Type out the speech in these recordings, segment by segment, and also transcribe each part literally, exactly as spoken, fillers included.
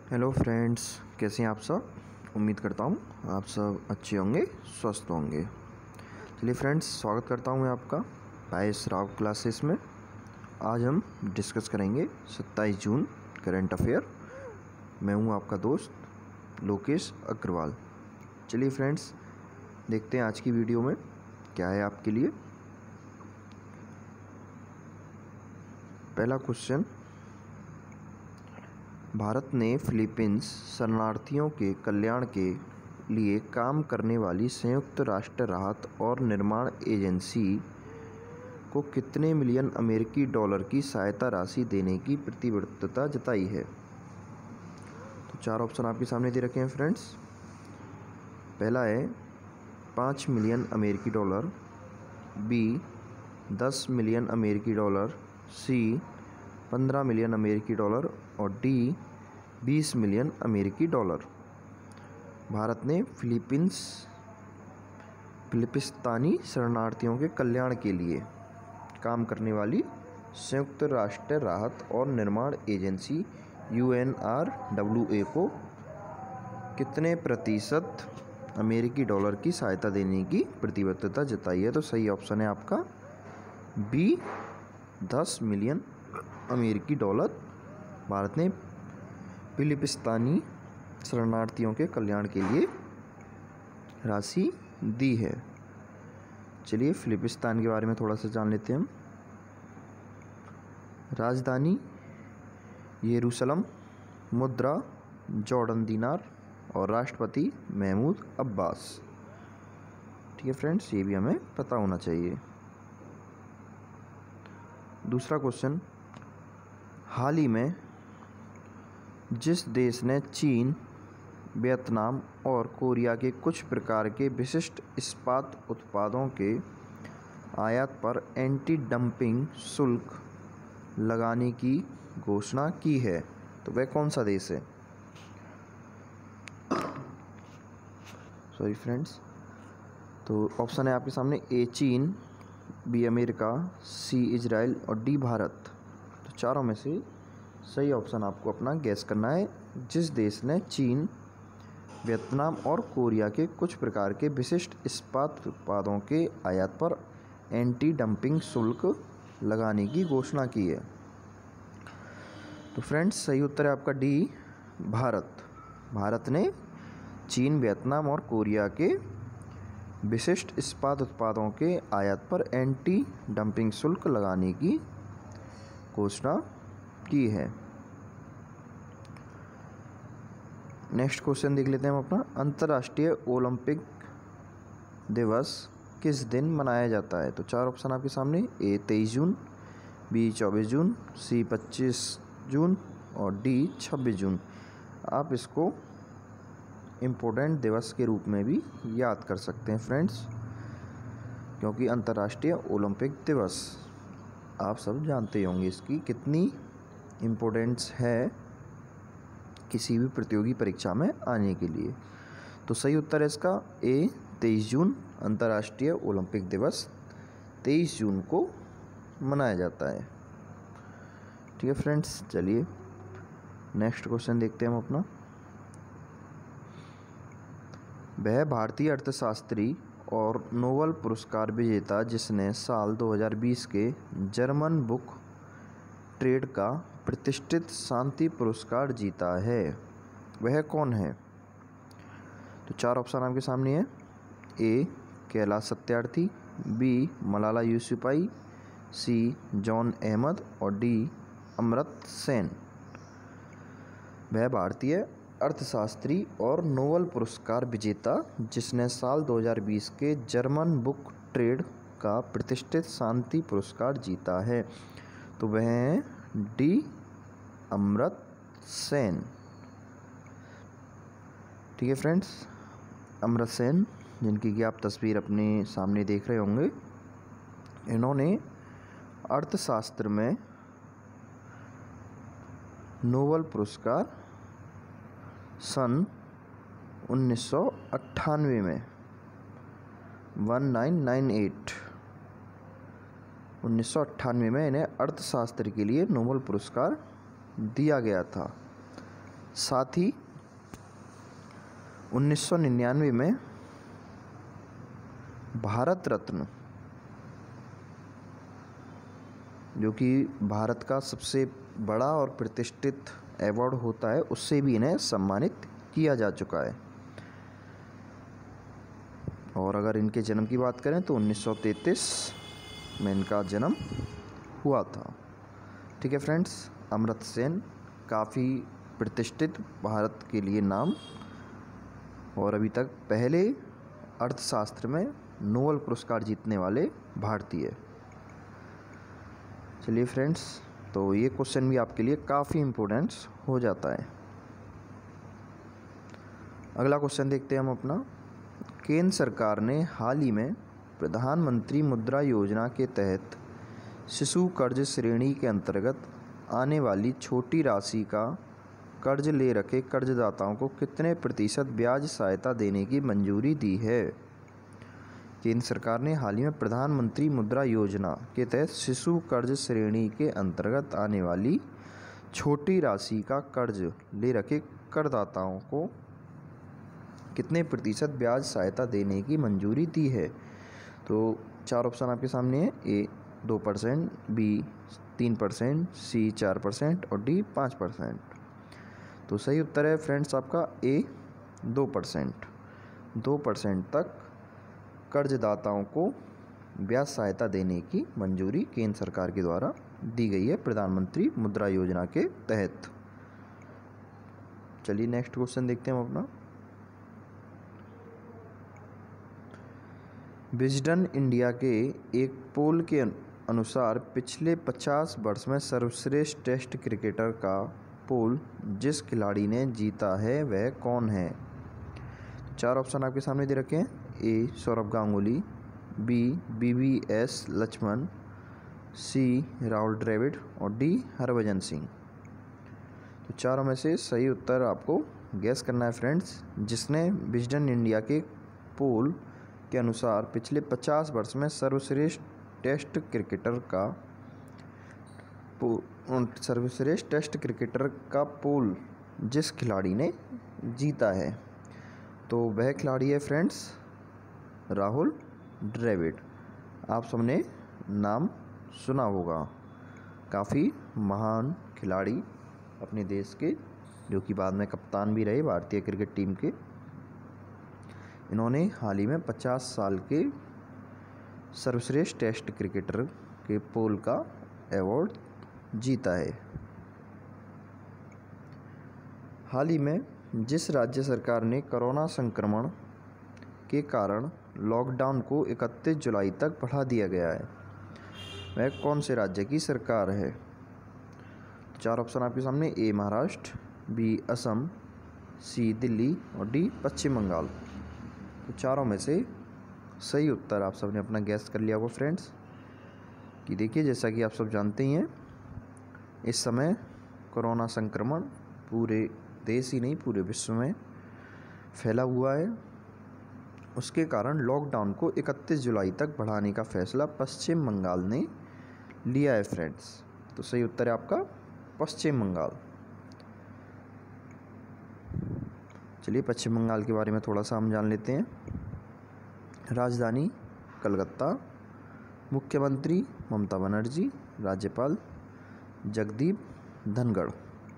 Hello friends, कैसे हैं आप सब। उम्मीद करता हूँ आप सब अच्छे होंगे, स्वस्थ होंगे। चलिए फ्रेंड्स, स्वागत करता हूँ मैं आपका पायस राव क्लासेस में। आज हम डिस्कस करेंगे सत्ताईस जून करंट अफेयर। मैं हूँ आपका दोस्त लोकेश अग्रवाल। चलिए फ्रेंड्स, देखते हैं आज की वीडियो में क्या है आपके लिए। पहला क्वेश्चन, भारत ने फिलीपींस शरणार्थियों के कल्याण के लिए काम करने वाली संयुक्त राष्ट्र राहत और निर्माण एजेंसी को कितने मिलियन अमेरिकी डॉलर की सहायता राशि देने की प्रतिबद्धता जताई है। तो चार ऑप्शन आपके सामने दे रखे हैं फ्रेंड्स। पहला है पाँच मिलियन अमेरिकी डॉलर, बी दस मिलियन अमेरिकी डॉलर, सी पंद्रह मिलियन अमेरिकी डॉलर और डी बीस मिलियन अमेरिकी डॉलर। भारत ने फिलीपींस फिलिपिस्तानी शरणार्थियों के कल्याण के लिए काम करने वाली संयुक्त राष्ट्र राहत और निर्माण agency U N R W A को कितने प्रतिशत अमेरिकी डॉलर की सहायता देने की प्रतिबद्धता जताई है। तो सही ऑप्शन है आपका बी दस मिलियन अमेरिकी डॉलर भारत ने फिलिपिस्तानी शरणार्थियों के कल्याण के लिए राशि दी है। चलिए फिलिपिस्तान के बारे में थोड़ा सा जान लेते हैं हम। राजधानी यरूशलेम, मुद्रा जॉर्डन दीनार और राष्ट्रपति महमूद अब्बास। ठीक है फ्रेंड्स, ये भी हमें पता होना चाहिए। दूसरा क्वेश्चन, हाल ही में जिस देश ने चीन, वियतनाम और कोरिया के कुछ प्रकार के विशिष्ट इस्पात उत्पादों के आयात पर एंटी डंपिंग शुल्क लगाने की घोषणा की है, तो वह कौन सा देश है। सॉरी फ्रेंड्स, तो ऑप्शन है आपके सामने ए चीन, बी अमेरिका, सी इजराइल और डी भारत। तो चारों में से सही ऑप्शन आपको अपना गैस करना है। जिस देश ने चीन, वियतनाम और कोरिया के कुछ प्रकार के विशिष्ट इस्पात उत्पादों के आयात पर एंटी डंपिंग शुल्क लगाने की घोषणा की है। तो फ्रेंड्स, सही उत्तर है आपका डी भारत। भारत ने चीन, वियतनाम और कोरिया के विशिष्ट इस्पात उत्पादों के आयात पर एंटी डंपिंग शुल्क लगाने की घोषणा की है। नेक्स्ट क्वेश्चन देख लेते हैं हम अपना। अंतर्राष्ट्रीय ओलंपिक दिवस किस दिन मनाया जाता है। तो चार ऑप्शन आपके सामने, ए तेईस जून, बी चौबीस जून, सी पच्चीस जून और डी छब्बीस जून। आप इसको इम्पोर्टेंट दिवस के रूप में भी याद कर सकते हैं फ्रेंड्स, क्योंकि अंतर्राष्ट्रीय ओलंपिक दिवस आप सब जानते होंगे इसकी कितनी इम्पोर्टेंस है किसी भी प्रतियोगी परीक्षा में आने के लिए। तो सही उत्तर है इसका ए तेईस जून। अंतर्राष्ट्रीय ओलंपिक दिवस तेईस जून को मनाया जाता है। ठीक है फ्रेंड्स, चलिए नेक्स्ट क्वेश्चन देखते हैं हम अपना। वह भारतीय अर्थशास्त्री और नोबेल पुरस्कार विजेता जिसने साल दो हज़ार बीस के जर्मन बुक ट्रेड का प्रतिष्ठित शांति पुरस्कार जीता है, वह कौन है। तो चार ऑप्शन आपके सामने है। A Kailash Satyarthi, B Malala Yousafzai, C John Ahmed और डी अमर्त्य सेन। वह भारतीय अर्थशास्त्री और नोबेल पुरस्कार विजेता जिसने साल दो हज़ार बीस के जर्मन बुक ट्रेड का प्रतिष्ठित शांति पुरस्कार जीता है, तो वह हैं डी अमर्त्य सेन। ठीक है फ्रेंड्स, अमर्त्य सेन, जिनकी कि आप तस्वीर अपने सामने देख रहे होंगे, इन्होंने अर्थशास्त्र में नोबेल पुरस्कार सन उन्नीस सौ अट्ठानवे में उन्नीस सौ अट्ठानवे उन्नीस सौ अट्ठानवे में इन्हें अर्थशास्त्र के लिए नोबेल पुरस्कार दिया गया था। साथ ही उन्नीस सौ निन्यानवे में भारत रत्न, जो कि भारत का सबसे बड़ा और प्रतिष्ठित अवार्ड होता है, उससे भी इन्हें सम्मानित किया जा चुका है। और अगर इनके जन्म की बात करें तो उन्नीस सौ तैंतीस में इनका जन्म हुआ था। ठीक है फ्रेंड्स, अमर्त्य सेन काफ़ी प्रतिष्ठित भारत के लिए नाम, और अभी तक पहले अर्थशास्त्र में नोबेल पुरस्कार जीतने वाले भारतीय। चलिए फ्रेंड्स, तो ये क्वेश्चन भी आपके लिए काफ़ी इम्पोर्टेंस हो जाता है। अगला क्वेश्चन देखते हैं हम अपना। केंद्र सरकार ने हाल ही में प्रधानमंत्री मुद्रा योजना के तहत शिशु कर्ज श्रेणी के अंतर्गत आने वाली छोटी राशि का कर्ज ले रखे कर्जदाताओं को कितने प्रतिशत ब्याज सहायता देने की मंजूरी दी है? केंद्र सरकार ने हाल ही में प्रधानमंत्री मुद्रा योजना के तहत शिशु कर्ज श्रेणी के अंतर्गत आने वाली छोटी राशि का कर्ज ले रखे करदाताओं को कितने प्रतिशत ब्याज सहायता देने की मंजूरी दी है? तो चार ऑप्शन आपके सामने है। ए दो परसेंट, बी तीन परसेंट, सी चार परसेंट और डी पाँच परसेंट। तो सही उत्तर है फ्रेंड्स आपका ए दो परसेंट। दो परसेंट तक कर्जदाताओं को ब्याज सहायता देने की मंजूरी केंद्र सरकार के द्वारा दी गई है प्रधानमंत्री मुद्रा योजना के तहत। चलिए नेक्स्ट क्वेश्चन देखते हैं हम अपना। विजडन इंडिया के एक पोल के अनुसार पिछले पचास वर्ष में सर्वश्रेष्ठ टेस्ट क्रिकेटर का पोल जिस खिलाड़ी ने जीता है वह कौन है? चार ऑप्शन आपके सामने दे रखे हैं। A Sourav Ganguly, B V V S Laxman, C Rahul Dravid और डी हरभजन सिंह। तो चारों में से सही उत्तर आपको गैस करना है फ्रेंड्स। जिसने विजडन इंडिया के पोल के अनुसार पिछले पचास वर्ष में सर्वश्रेष्ठ टेस्ट क्रिकेटर का सर्वश्रेष्ठ टेस्ट क्रिकेटर का पोल जिस खिलाड़ी ने जीता है, तो वह खिलाड़ी है फ्रेंड्स राहुल द्रविड़। आप सबने नाम सुना होगा, काफ़ी महान खिलाड़ी अपने देश के, जो कि बाद में कप्तान भी रहे भारतीय क्रिकेट टीम के। इन्होंने हाल ही में पचास साल के सर्वश्रेष्ठ टेस्ट क्रिकेटर के पोल का अवार्ड जीता है। हाल ही में जिस राज्य सरकार ने कोरोना संक्रमण के कारण लॉकडाउन को इकतीस जुलाई तक बढ़ा दिया गया है, वह कौन से राज्य की सरकार है? चार ऑप्शन आपके सामने। A Maharashtra, B Assam, C Delhi और डी पश्चिम बंगाल। तो चारों में से सही उत्तर आप सब ने अपना गैस कर लिया होगा फ्रेंड्स। कि देखिए, जैसा कि आप सब जानते ही हैं, इस समय कोरोना संक्रमण पूरे देश ही नहीं पूरे विश्व में फैला हुआ है। उसके कारण लॉकडाउन को इकतीस जुलाई तक बढ़ाने का फैसला पश्चिम बंगाल ने लिया है फ्रेंड्स। तो सही उत्तर है आपका पश्चिम बंगाल। चलिए पश्चिम बंगाल के बारे में थोड़ा सा हम जान लेते हैं। राजधानी कलकत्ता, मुख्यमंत्री ममता बनर्जी, राज्यपाल जगदीप धनखड़।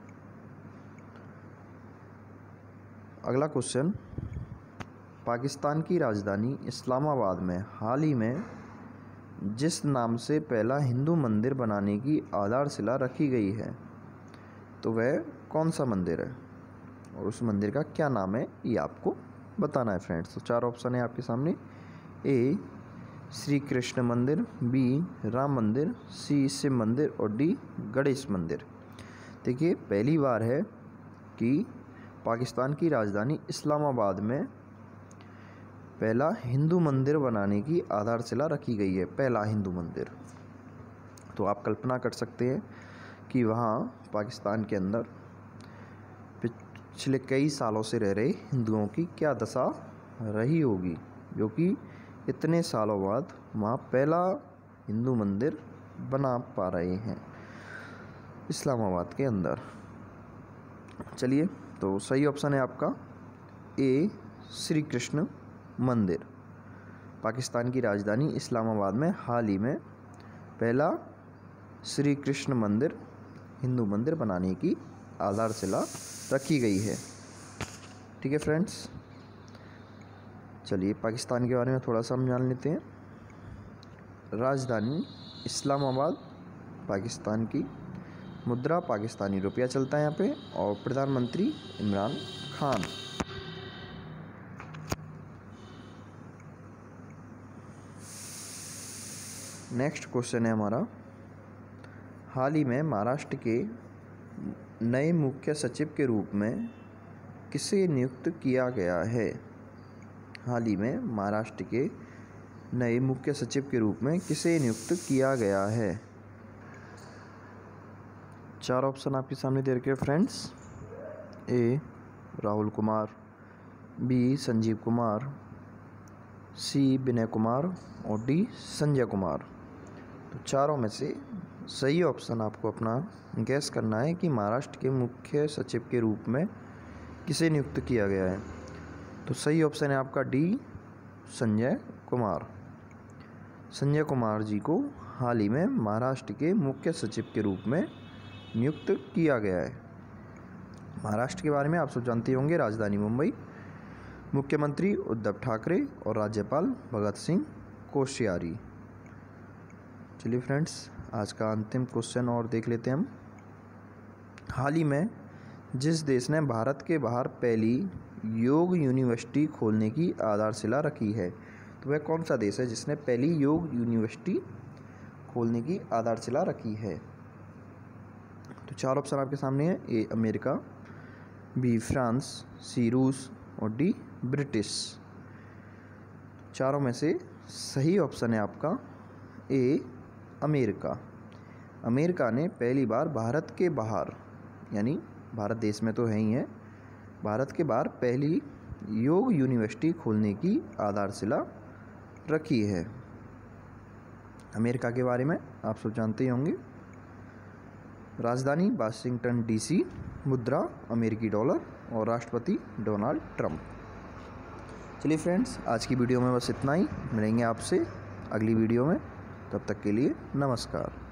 अगला क्वेश्चन, पाकिस्तान की राजधानी इस्लामाबाद में हाल ही में जिस नाम से पहला हिंदू मंदिर बनाने की आधारशिला रखी गई है, तो वह कौन सा मंदिर है और उस मंदिर का क्या नाम है, ये आपको बताना है फ्रेंड्स। तो चार ऑप्शन है आपके सामने। ए श्री कृष्ण मंदिर, बी राम मंदिर, सी शिव मंदिर और डी गणेश मंदिर। देखिए, पहली बार है कि पाकिस्तान की राजधानी इस्लामाबाद में पहला हिंदू मंदिर बनाने की आधारशिला रखी गई है, पहला हिंदू मंदिर। तो आप कल्पना कर सकते हैं कि वहाँ पाकिस्तान के अंदर पिछले कई सालों से रह रहे हिंदुओं की क्या दशा रही होगी, जो कि इतने सालों बाद वहाँ पहला हिंदू मंदिर बना पा रहे हैं इस्लामाबाद के अंदर। चलिए तो सही ऑप्शन है आपका ए श्री कृष्ण मंदिर। पाकिस्तान की राजधानी इस्लामाबाद में हाल ही में पहला श्री कृष्ण मंदिर, हिंदू मंदिर बनाने की आधारशिला रखी गई है। ठीक है फ्रेंड्स, चलिए पाकिस्तान के बारे में थोड़ा सा हम जान लेते हैं। राजधानी इस्लामाबाद पाकिस्तान की, मुद्रा पाकिस्तानी रुपया चलता है यहाँ पे, और प्रधानमंत्री इमरान खान। नेक्स्ट क्वेश्चन है हमारा, हाल ही में महाराष्ट्र के नए मुख्य सचिव के रूप में किसे नियुक्त किया गया है? हाल ही में महाराष्ट्र के नए मुख्य सचिव के रूप में किसे नियुक्त किया गया है? चार ऑप्शन आपके सामने दे रखे हैं friends. A Rahul Kumar, B Sanjeev Kumar, C Vinay Kumar और डी संजय कुमार। तो चारों में से सही ऑप्शन आपको अपना गैस करना है कि महाराष्ट्र के मुख्य सचिव के रूप में किसे नियुक्त किया गया है। तो सही ऑप्शन है आपका डी संजय कुमार। संजय कुमार जी को हाल ही में महाराष्ट्र के मुख्य सचिव के रूप में नियुक्त किया गया है। महाराष्ट्र के बारे में आप सब जानते होंगे, राजधानी मुंबई, मुख्यमंत्री उद्धव ठाकरे और राज्यपाल भगत सिंह कोश्यारी। चलिए फ्रेंड्स, आज का अंतिम क्वेश्चन और देख लेते हैं हम। हाल ही में जिस देश ने भारत के बाहर पहली योग यूनिवर्सिटी खोलने की आधारशिला रखी है, तो वह कौन सा देश है जिसने पहली योग यूनिवर्सिटी खोलने की आधारशिला रखी है? तो चार ऑप्शन आपके सामने है। A America, B France, C रूस और डी ब्रिटिश। चारों में से सही ऑप्शन है आपका ए अमेरिका। अमेरिका ने पहली बार भारत के बाहर, यानी भारत देश में तो है ही है, भारत के बाहर पहली योग यूनिवर्सिटी खोलने की आधारशिला रखी है। अमेरिका के बारे में आप सब जानते ही होंगे, राजधानी वाशिंगटन डीसी, मुद्रा अमेरिकी डॉलर और राष्ट्रपति डोनाल्ड ट्रंप। चलिए फ्रेंड्स, आज की वीडियो में बस इतना ही। मिलेंगे आपसे अगली वीडियो में, तब तक के लिए नमस्कार।